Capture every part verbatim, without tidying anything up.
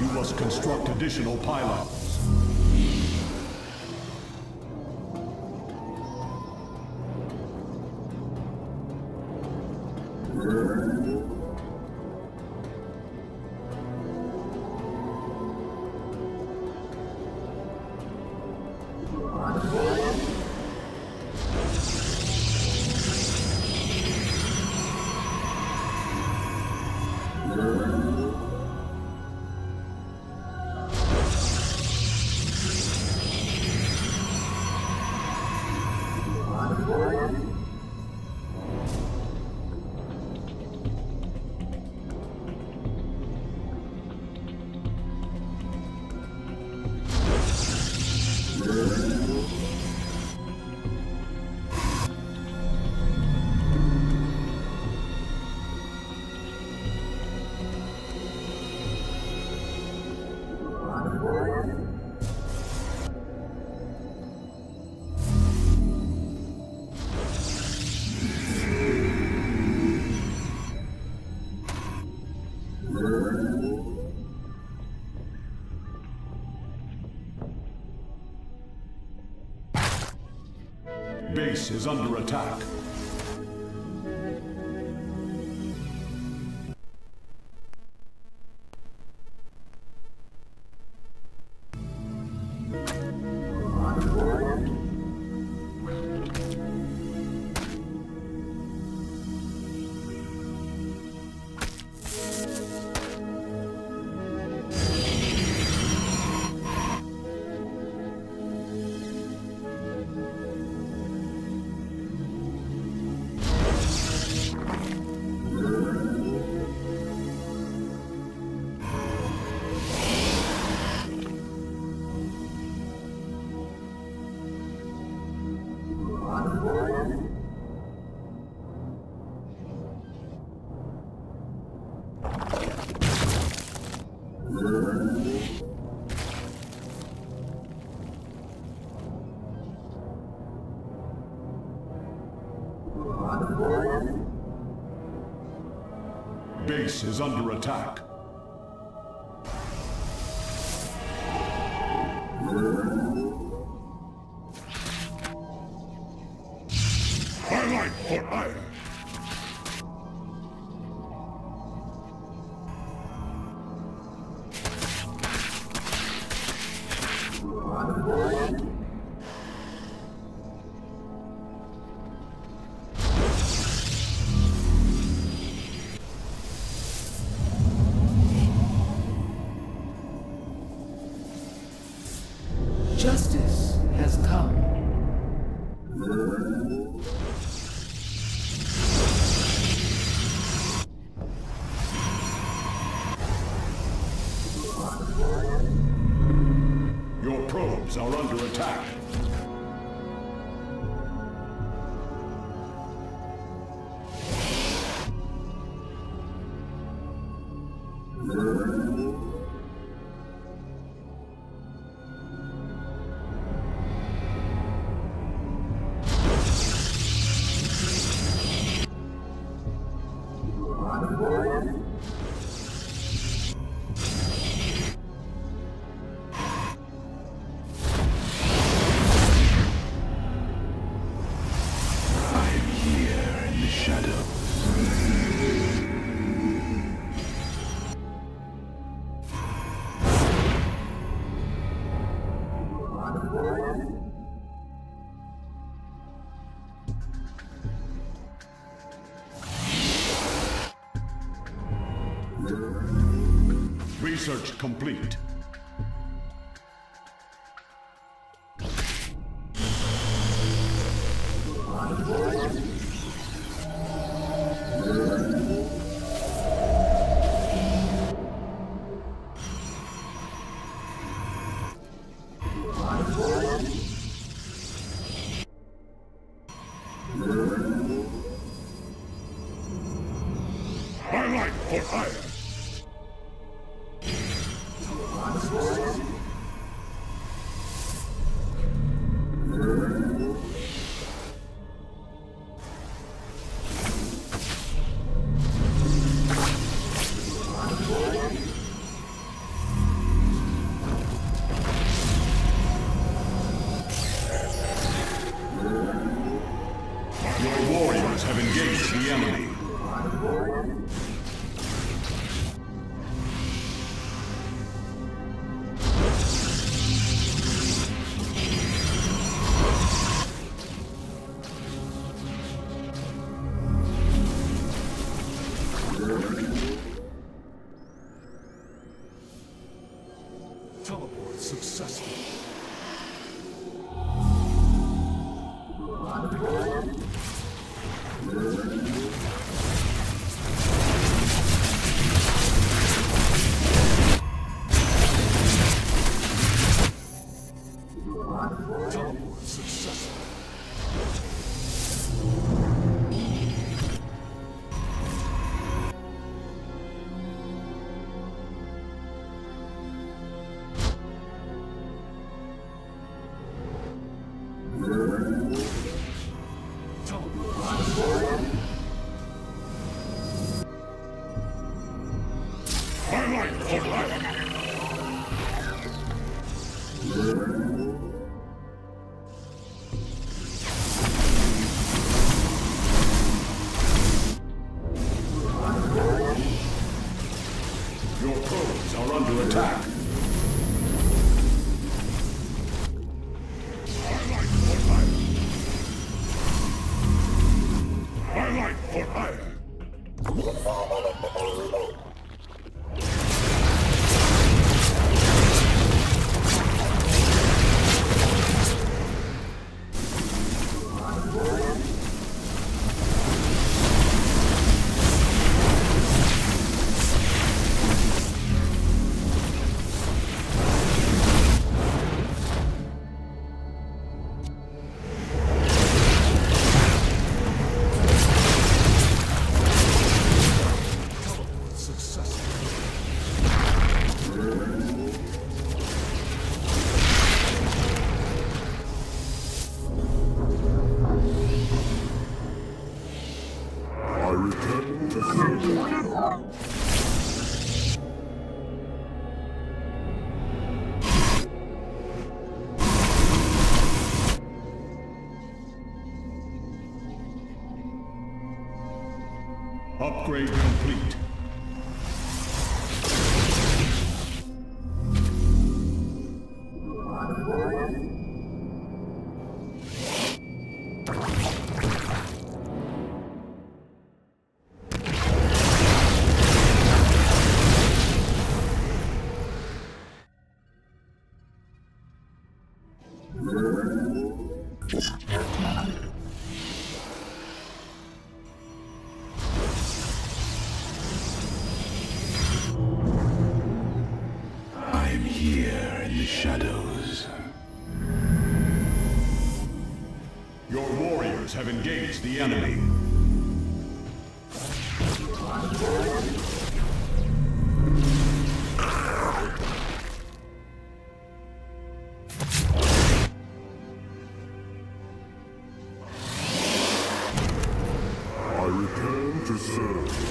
You must construct additional pylons. Base is under attack. Base is under attack. Highlight for iron. Justice has come. Your probes are under attack. Research complete. Highlight for iron. have engaged the enemy. Teleport successful. Teleport successful. Highlight for life! Your probes are under attack. Highlight for life! Highlight for hire! I return to serve. Upgrade complete. I'm here in the shadows. Your warriors have engaged the enemy. I return to serve.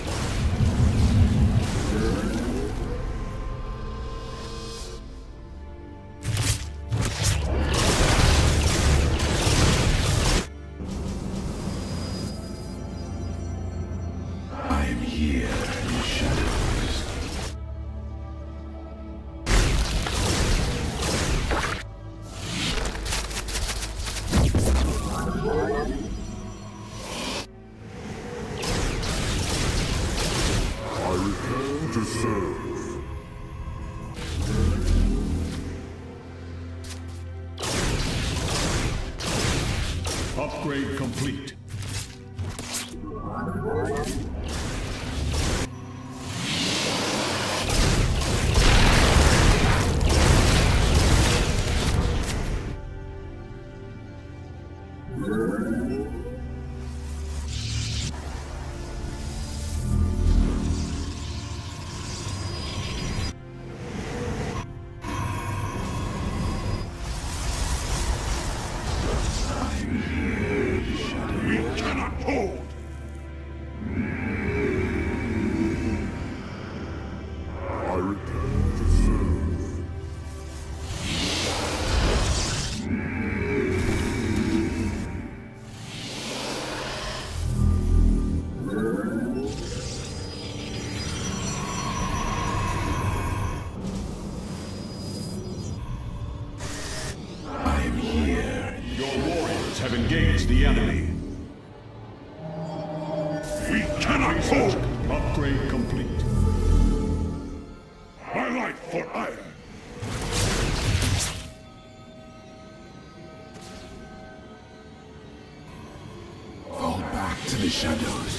I'm here in the shadows. I return to serve. Upgrade complete. We cannot hold! I return to serve. have engaged the enemy. We cannot hold! Upgrade complete. My light for ire! Fall back to the shadows.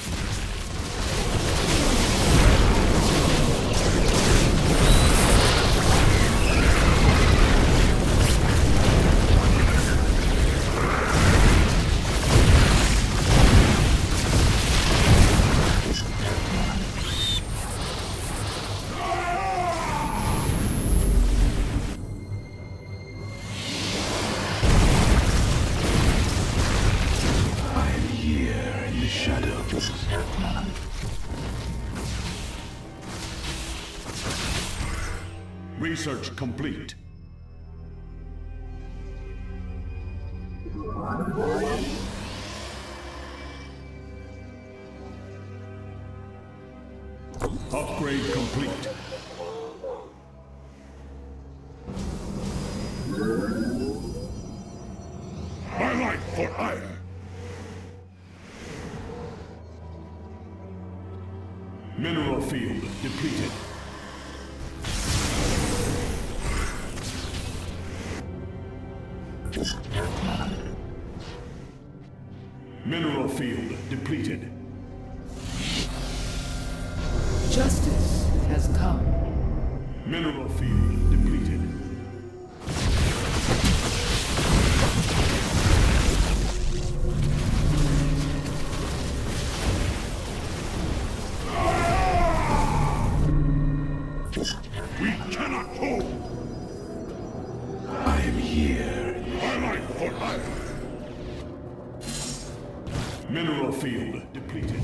Research complete. Upgrade complete. My light for ire. Mineral field depleted. Mineral field depleted. Justice has come. Mineral field depleted. We cannot hold! I am here. My light for ire. Mineral field depleted.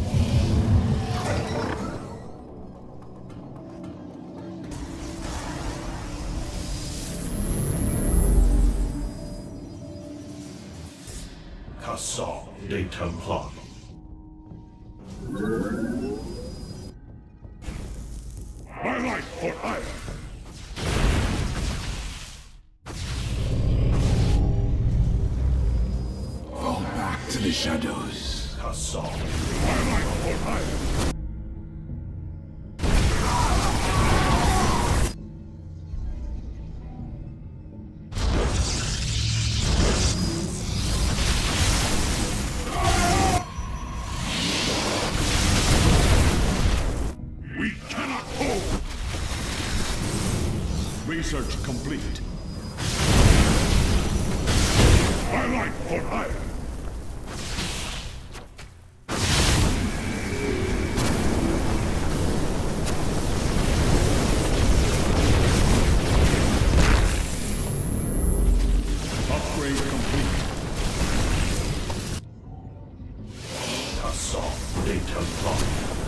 Cassant des Templars. My light for ire. Fall back to the shadows. Cassant. My light for ire. We cannot hold. Research complete. My light for ire. Upgrade complete. Cassant des Templars.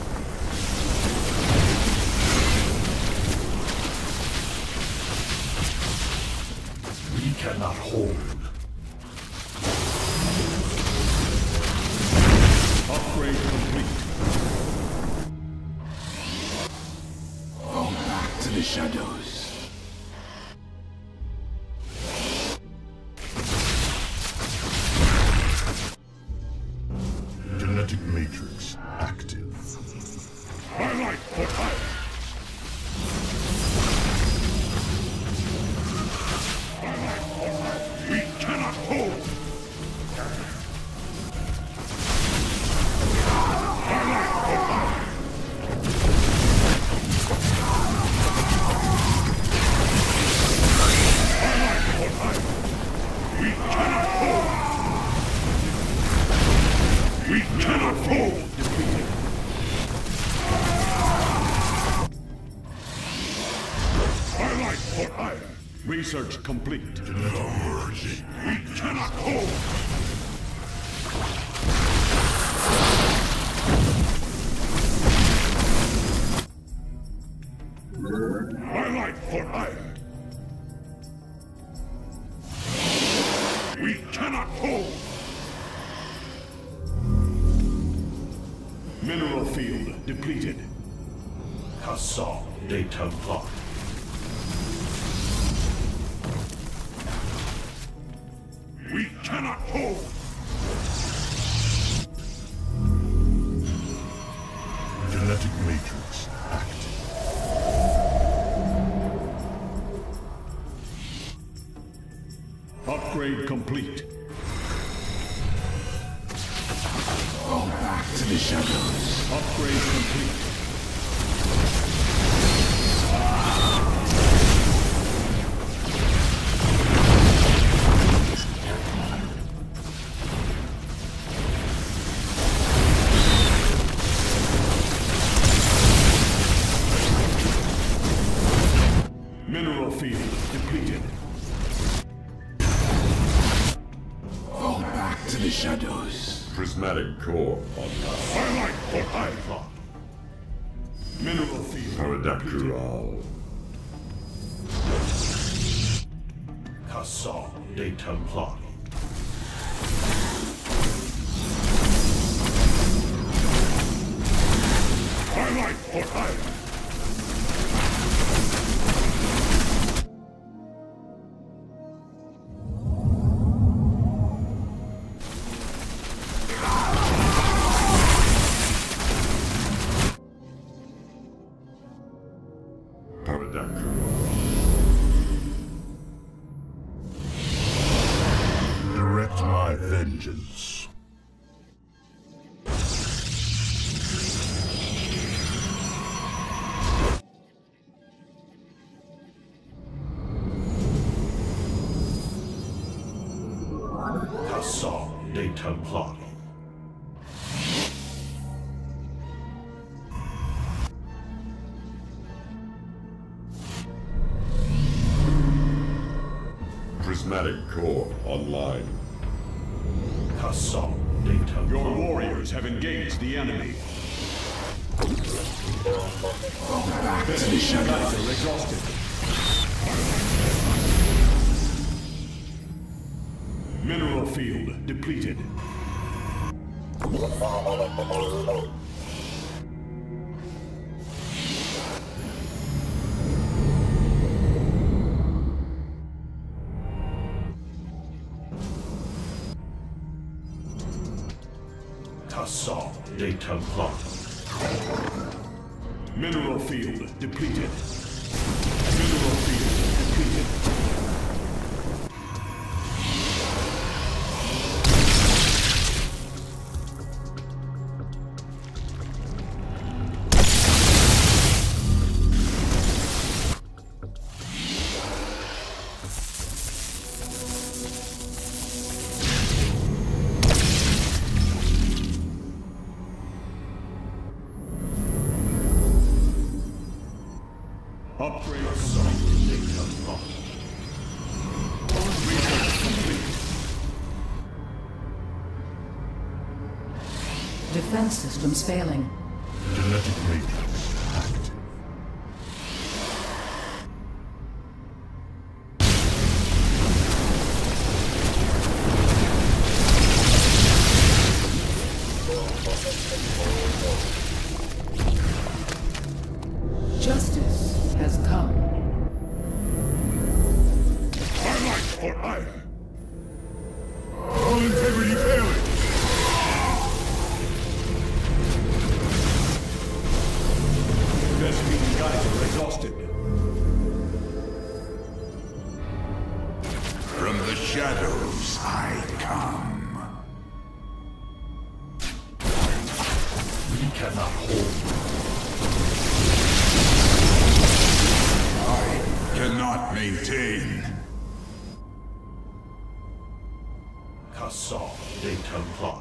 We cannot hold. Upgrade complete. Fall back to the shadows. Genetic matrix active. My light for ire. My light for ire. We cannot hold. My light for ire. My light for ire. We cannot hold. We cannot hold! Defeated. My light for ire. Research complete. Emerging. We cannot hold! My light for ire. We cannot hold! Mineral field depleted. Cassant des Templars. We cannot hold! Hold! Genetic matrix active. Upgrade complete. Fall back to the shadows. Upgrade complete. Mineral field depleted. Fall back to the shadows. Prismatic core online. Twilight for hire. Mineral field. Paradactyl. Kassar de Templar. Twilight for hire. Direct my vengeance. Kassar de Templar. Prismatic core online. Kassar de Templar. Your warriors have engaged the enemy. Fall back to the shadows. Kaiser exhausted. Mineral field depleted. Kassar de Templar. Mineral field depleted. Mineral field depleted. Upgrade complete. Research complete. Defense systems failing. Genetic matrix active. Justice has come. Twilight for hire. All integrity failing. Vespene Kaiser exhausted. From the shadows I come. We cannot hold. I cannot maintain. Kassar de Templar.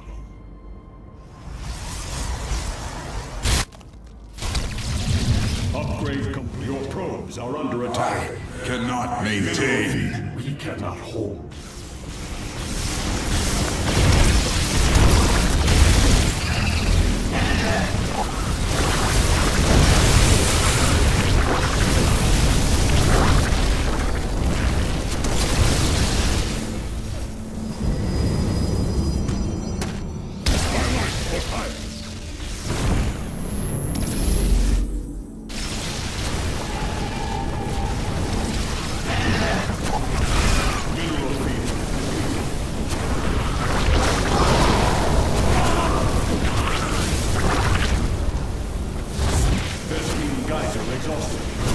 Upgrade complete. Your probes are under attack. I cannot maintain. We cannot hold. Mineral field Geyser exhausted.